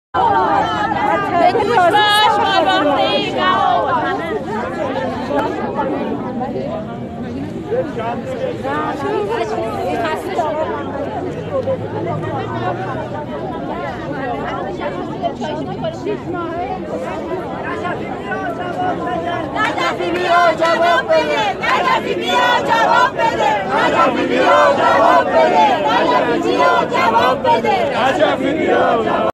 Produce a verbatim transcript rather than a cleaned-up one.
بگوش باش مال وقتی نجفی بیا جواب بده نجفی بیا جواب بده نجفی بیا جواب بده نجفی بیا جواب بده نجفی بیا